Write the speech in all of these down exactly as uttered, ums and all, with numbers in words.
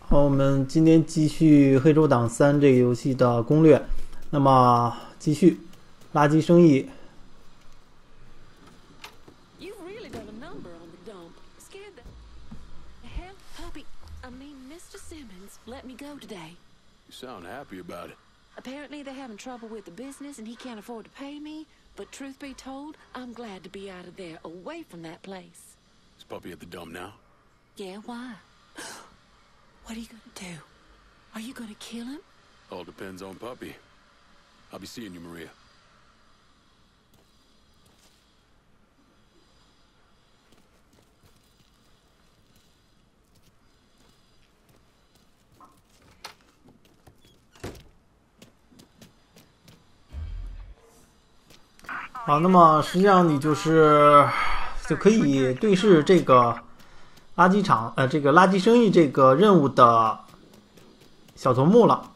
好，我们今天继续《黑手党三》这个游戏的攻略。那么继续，垃圾生意。 You've really done a number on the dump. Scared the hell, puppy. I mean, Mister Simmons let me go today. You sound happy about it. Apparently, they're having trouble with the business, and he can't afford to pay me. But truth be told, I'm glad to be out of there, away from that place. Is Puppy at the dump now? Yeah, why? What are you gonna do? Are you gonna kill him? All depends on Puppy. I'll be seeing you, Maria. 好，那么实际上你就是就可以对视这个垃圾场，呃，这个垃圾生意这个任务的小头目了。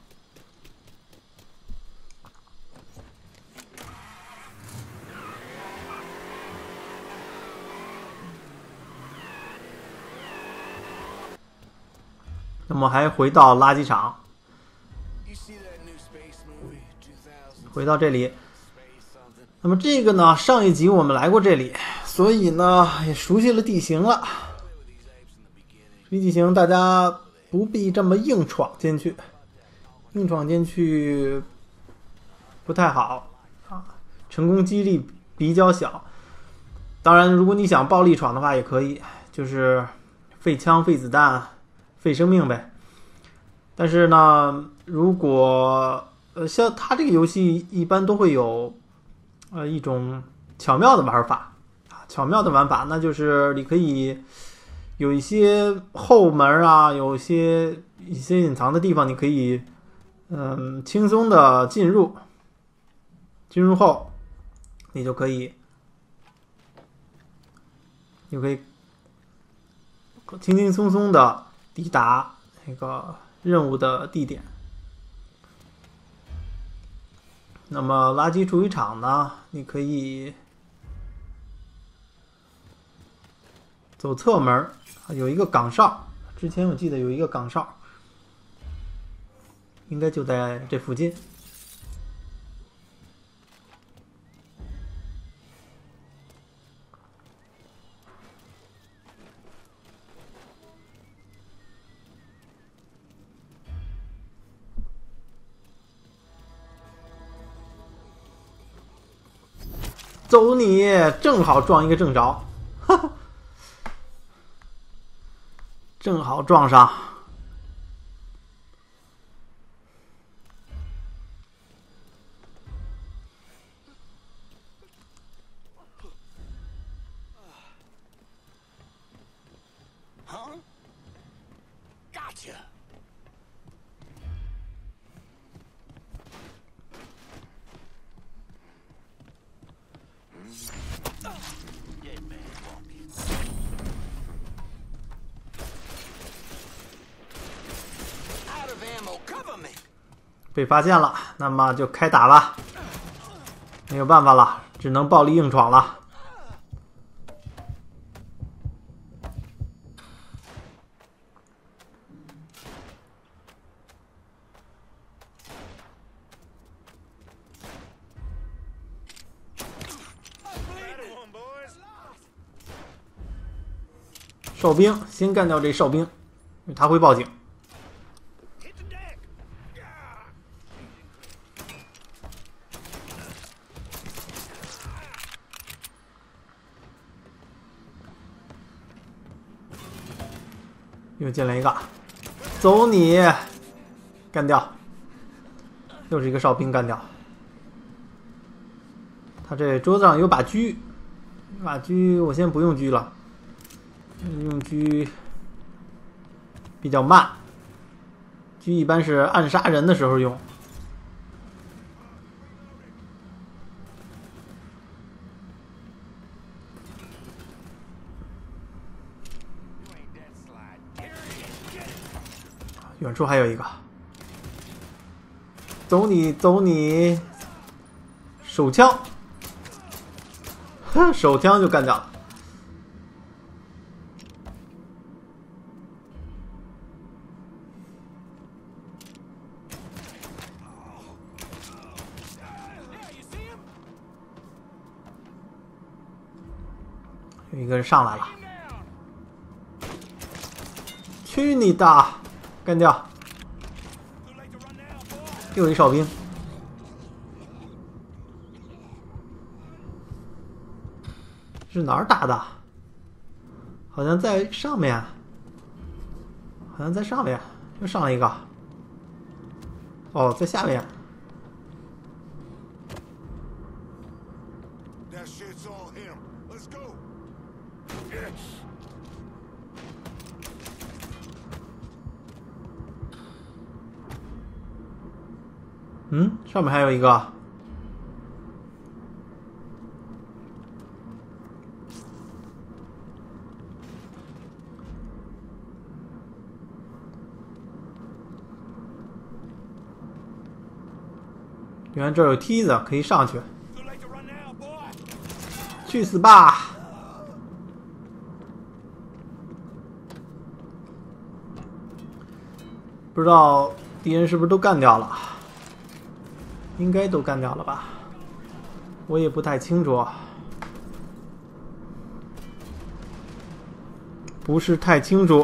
那么还回到垃圾场，回到这里。那么这个呢，上一集我们来过这里，所以呢也熟悉了地形了。熟悉地形，大家不必这么硬闯进去，硬闯进去不太好啊，成功几率比较小。当然，如果你想暴力闯的话，也可以，就是废枪、废子弹、废生命呗。但是呢，如果呃像它这个游戏一般都会有。呃，一种巧妙的玩法啊，巧妙的玩法，那就是你可以有一些后门啊，有一些一些隐藏的地方，你可以嗯轻松的进入，进入后，你就可以，你就可以轻轻松松的抵达那个任务的地点。那么垃圾处理厂呢，你可以走侧门，有一个岗哨，之前我记得有一个岗哨，应该就在这附近。走你，正好撞一个正着，哈哈，正好撞上。 Huh? Gotcha. 被发现了，那么就开打吧，没有办法了，只能暴力硬闯了。哨兵，先干掉这哨兵，因为他会报警。又进来一个，走你，干掉，又是一个哨兵干掉。他这桌子上有把狙，把狙我先不用狙了，用狙比较慢，狙一般是暗杀人的时候用。远处还有一个，走你走你，手枪，哼，手枪就干掉了。 有一个人上来了，去你的！干掉！又有一哨兵。是哪儿打的？好像在上面，好像在上面，又上了一个。哦，在下面。嗯，上面还有一个。原来这儿有梯子可以上去。去死吧！不知道敌人是不是都干掉了？应该都干掉了吧？我也不太清楚，不是太清楚。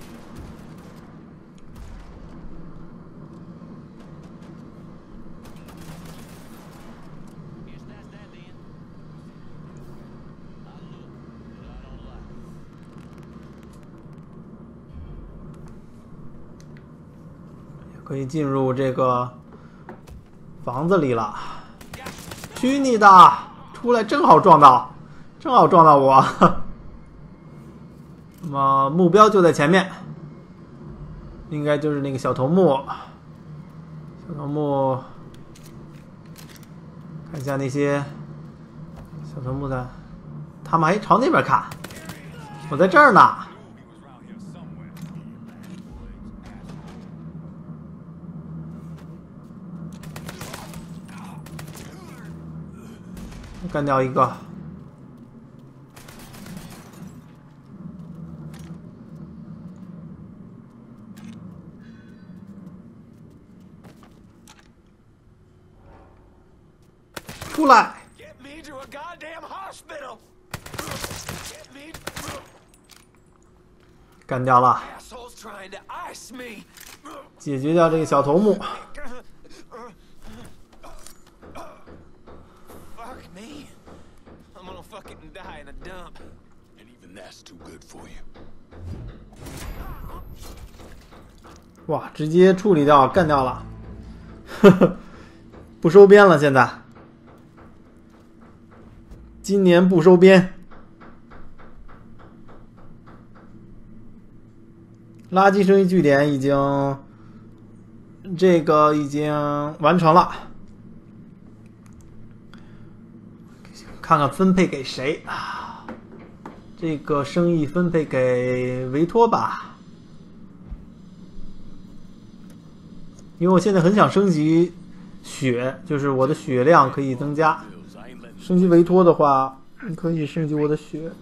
可以进入这个房子里了。去你的！出来正好撞到，正好撞到我。那么目标就在前面，应该就是那个小头目。小头目，看一下那些小头目的，他们还朝那边看。我在这儿呢。干掉一个，出来！干掉了，解决掉这个小头目。哇，直接处理掉，干掉了，呵呵，不收编了。现在，今年不收编，垃圾生意据点已经，这个已经完成了。看看分配给谁啊？这个生意分配给维托吧。因为我现在很想升级血，就是我的血量可以增加。升级维托的话，你可以升级我的血。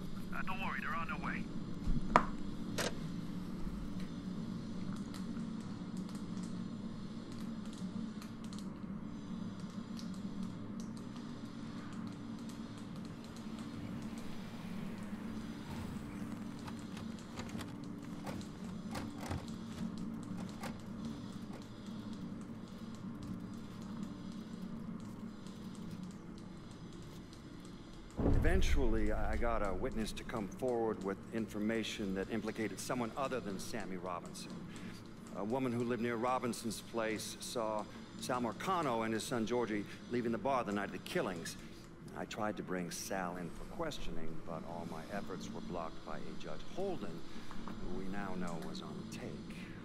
Eventually, I got a witness to come forward with information that implicated someone other than Sammy Robinson. A woman who lived near Robinson's place saw Sal Marcano and his son Georgie leaving the bar the night of the killings. I tried to bring Sal in for questioning, but all my efforts were blocked by a Judge Holden, who we now know was on the take.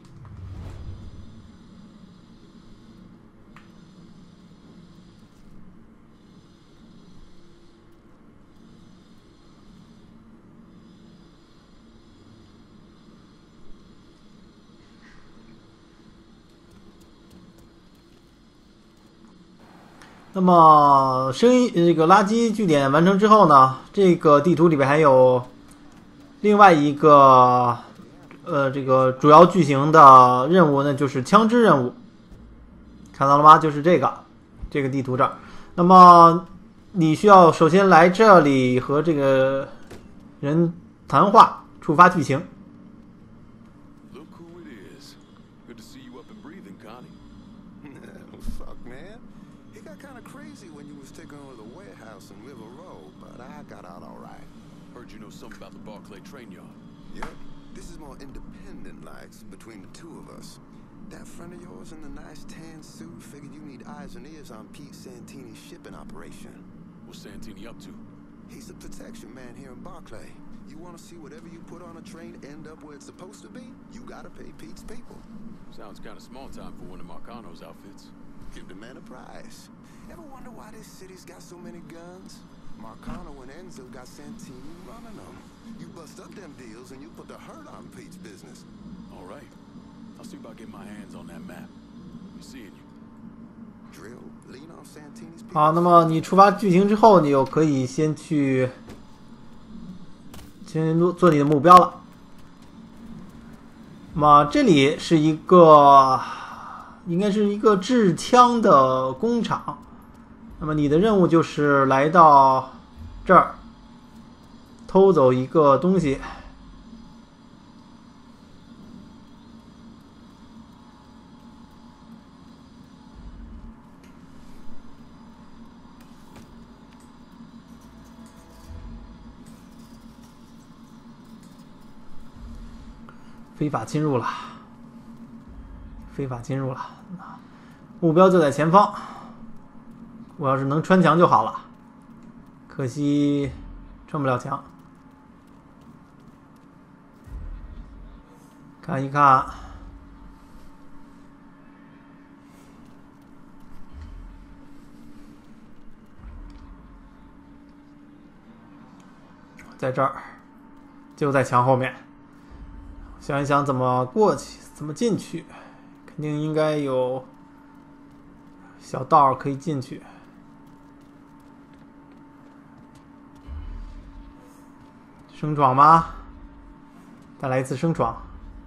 那么生意这个垃圾据点完成之后呢，这个地图里边还有另外一个呃这个主要剧情的任务呢，就是枪支任务，看到了吗？就是这个这个地图这儿。那么你需要首先来这里和这个人谈话，触发剧情。 Look who it is. Good to see you up and breathing, Connie. Fuck, man. It got kind of crazy when you was taking over the warehouse in River Road, but I got out all right. Heard you know something about the Barclay train yard. Yep. This is more independent likes between the two of us. That friend of yours in the nice tan suit figured you need eyes and ears on Pete Santini's shipping operation. What's Santini up to? He's the protection man here in Barclay. You want to see whatever you put on a train end up where it's supposed to be? You gotta pay Pete's people. Sounds kind of small time for one of Marcano's outfits. Give the man a prize. Ever wonder why this city's got so many guns? Marcano and Enzo got Santini running them. You bust up them deals and you put the hurt on Pete's business. All right. I'll see about getting my hands on that map. Be seeing you. Drill, lean on Santini's people. 好，那么你触发剧情之后，你就可以先去先做做你的目标了。那么这里是一个，应该是一个制枪的工厂。那么你的任务就是来到这儿，偷走一个东西。非法侵入了，非法侵入了，目标就在前方。我要是能穿墙就好了，可惜穿不了墙。看一看，在这儿，就在墙后面。想一想怎么过去，怎么进去，肯定应该有小道可以进去。生闯吗？再来一次生闯。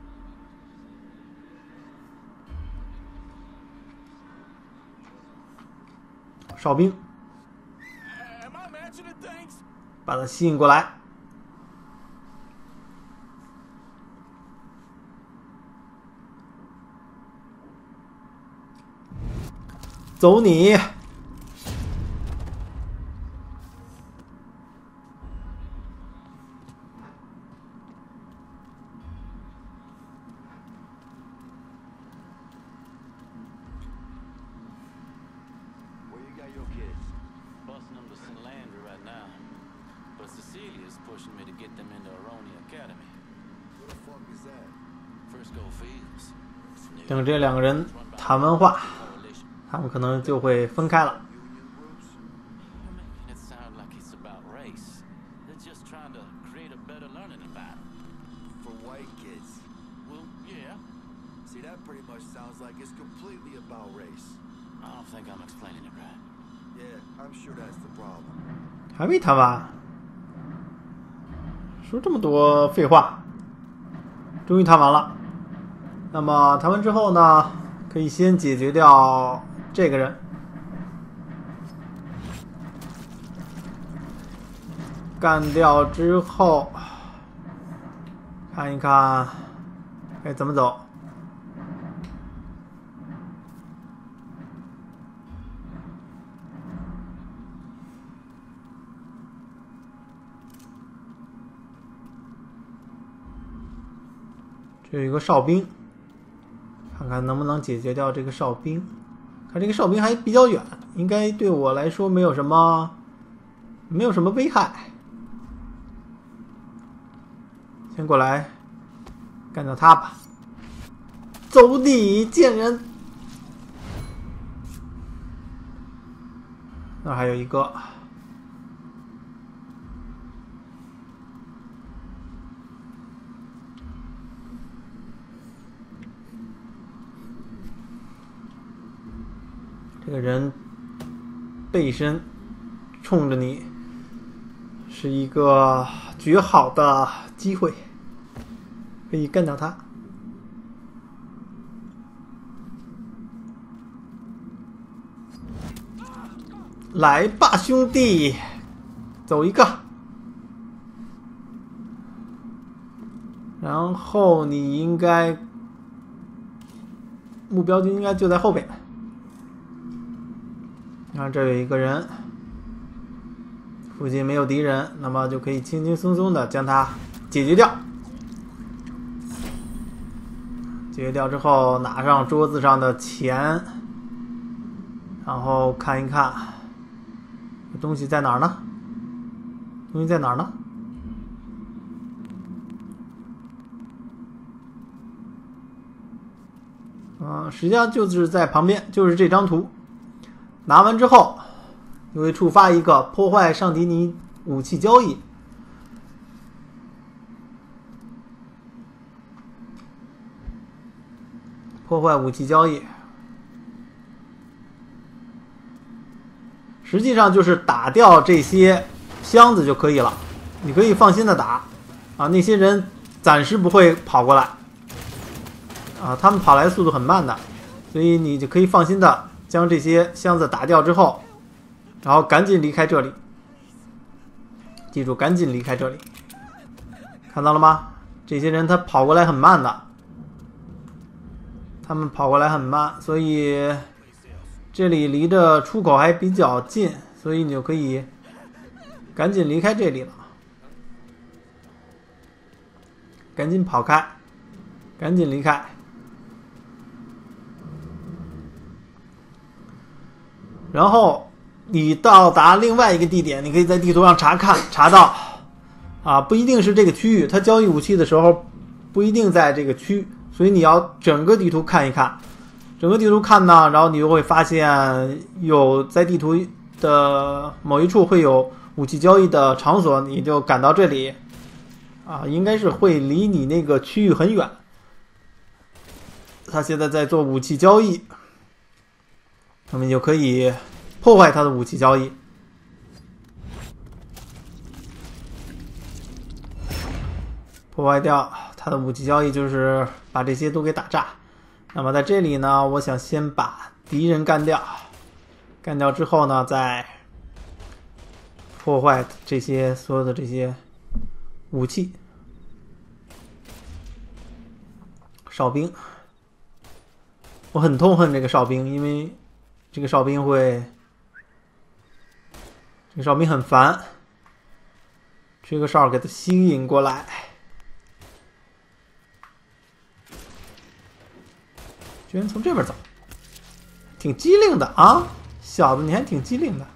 哨兵，把他吸引过来。走你！等这两个人谈完话，他们可能就会分开了。还没谈完，说这么多废话，终于谈完了。那么谈完之后呢，可以先解决掉这个人。干掉之后，看一看该怎么走。这有一个哨兵，看看能不能解决掉这个哨兵。看这个哨兵还比较远，应该对我来说没有什么没有什么危害。先过来干掉他吧！走你贱人！那还有一个。这个人背身冲着你，是一个绝好的机会，可以干掉他。来吧，兄弟，走一个！ 然后你应该目标就应该就在后边。你看这有一个人，附近没有敌人，那么就可以轻轻松松的将他解决掉。解决掉之后，拿上桌子上的钱，然后看一看东西在哪儿呢？东西在哪儿呢？嗯，实际上就是在旁边，就是这张图。拿完之后，你会触发一个破坏尚迪尼武器交易。破坏武器交易，实际上就是打掉这些箱子就可以了。你可以放心的打啊，那些人暂时不会跑过来啊，他们跑来速度很慢的，所以你就可以放心的将这些箱子打掉之后，然后赶紧离开这里。记住，赶紧离开这里。看到了吗？这些人他跑过来很慢的，他们跑过来很慢，所以这里离着出口还比较近，所以你就可以赶紧离开这里了。赶紧跑开，赶紧离开。然后你到达另外一个地点，你可以在地图上查看，查到啊，不一定是这个区域，它交易武器的时候不一定在这个区，所以你要整个地图看一看。整个地图看呢，然后你就会发现有在地图的某一处会有武器交易的场所，你就赶到这里啊，应该是会离你那个区域很远。他现在在做武器交易，那么你就可以破坏他的武器交易。破坏掉他的武器交易就是把这些都给打炸。那么在这里呢，我想先把敌人干掉，干掉之后呢，再破坏这些所有的这些武器。哨兵，我很痛恨这个哨兵，因为这个哨兵会，这个哨兵很烦，吹个哨给他吸引过来。居然从这边走，挺机灵的啊，小子，你还挺机灵的。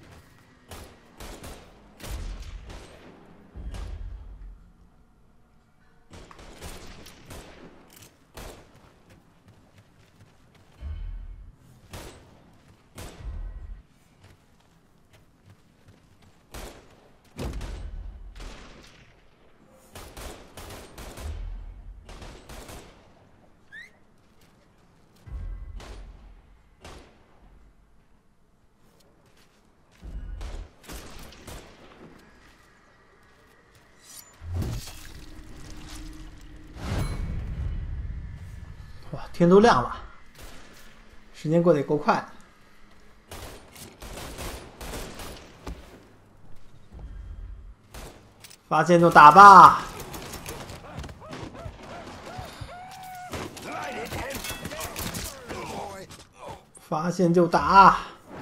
哇，天都亮了，时间过得也够快的。发现就打吧！发现就打！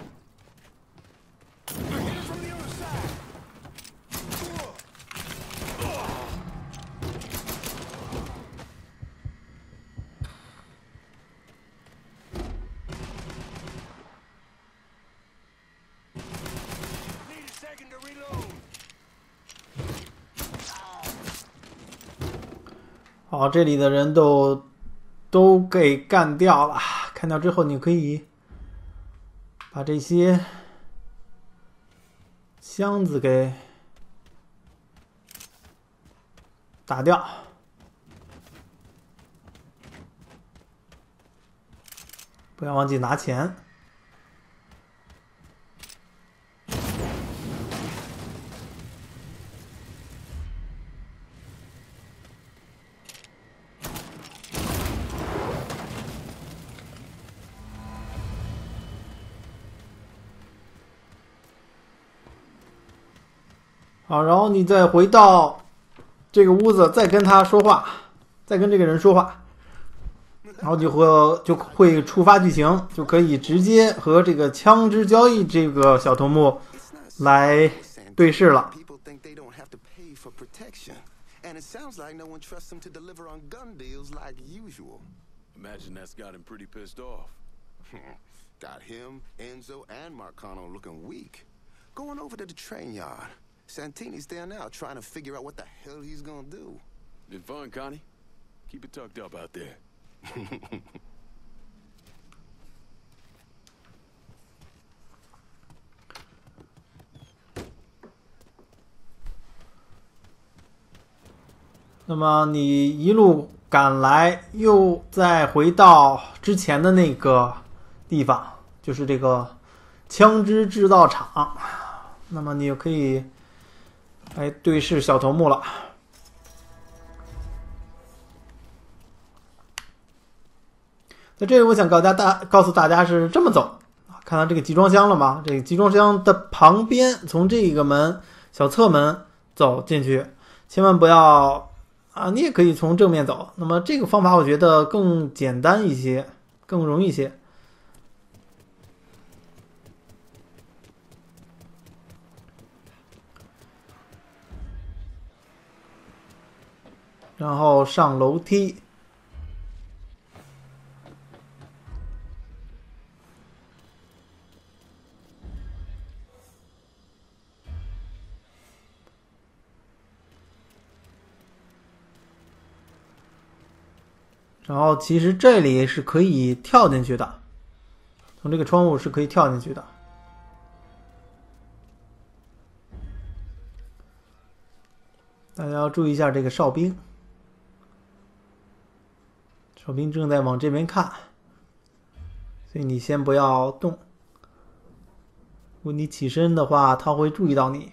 好，这里的人都都给干掉了。干掉之后，你可以把这些箱子给打掉。不要忘记拿钱。好，然后你再回到这个屋子，再跟他说话，再跟这个人说话，然后就会就会触发剧情，就可以直接和这个枪支交易这个小头目来对视了。 People think they don't have to pay for protection. And it sounds like no one trusts them to deliver on gun deals like usual. Imagine that's got him pretty pissed off. Got him, Enzo, and Marcano looking weak. Going over to the train yard. Santini's there now trying to figure out what the hell he's gonna do. Been fun, Connie. Keep it tucked up out there. 那么你一路赶来，又再回到之前的那个地方，就是这个枪支制造厂。那么你就可以来对视小头目了。在这里，我想告大大告诉大家是这么走。看到这个集装箱了吗？这个集装箱的旁边，从这个门小侧门走进去，千万不要。 啊，你也可以从正面走。那么这个方法我觉得更简单一些，更容易一些。然后上楼梯。 然后其实这里是可以跳进去的，从这个窗户是可以跳进去的。大家要注意一下这个哨兵，哨兵正在往这边看，所以你先不要动。如果你起身的话，他会注意到你。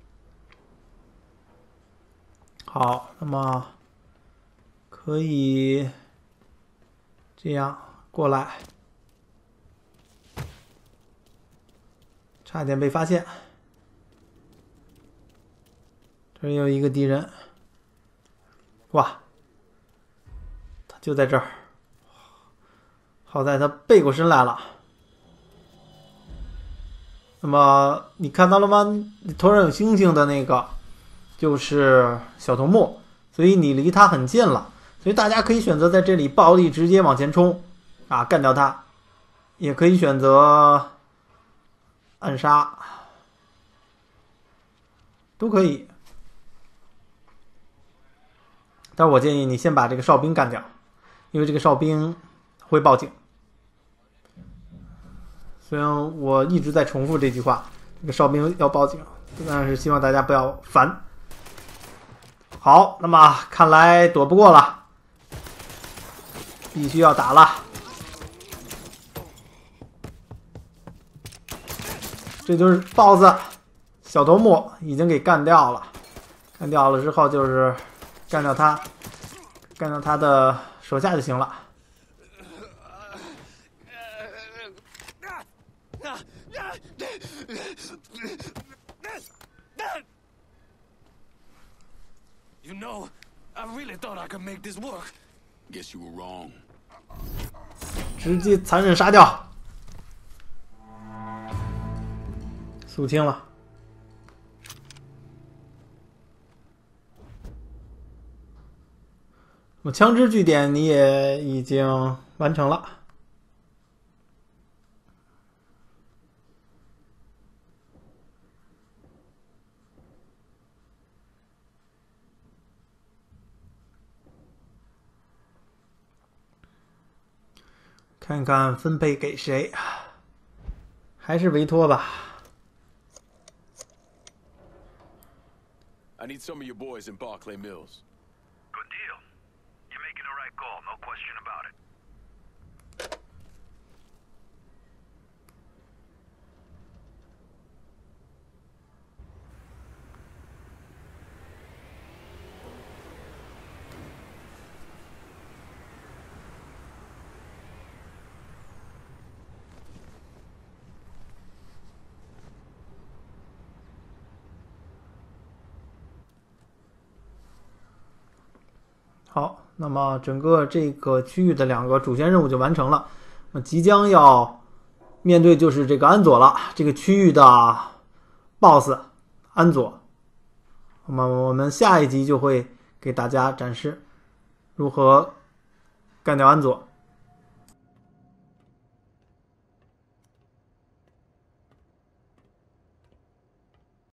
好，那么可以。 这样过来，差点被发现。这里有一个敌人，哇，他就在这儿。好在他背过身来了。那么你看到了吗？你头上有星星的那个就是小头目，所以你离他很近了。 所以大家可以选择在这里暴力直接往前冲，啊，干掉他，也可以选择暗杀，都可以。但是我建议你先把这个哨兵干掉，因为这个哨兵会报警。虽然我一直在重复这句话，这个哨兵要报警，但是希望大家不要烦。好，那么看来躲不过了。 必须要打了，这就是 boss 小头目已经给干掉了，干掉了之后就是干掉他，干掉他的手下就行了。 You know, I really thought I could make this work. Guess you were wrong. 直接残忍杀掉，肃清了。那么枪支据点你也已经完成了。看看分配给谁，还是维托吧。 I need some of your boys in Barclay Mills. Good deal. You're making the right call, no question about it. 好，那么整个这个区域的两个主线任务就完成了。那么即将要面对就是这个安佐了，这个区域的 B O S S 安佐。那么我们下一集就会给大家展示如何干掉安佐。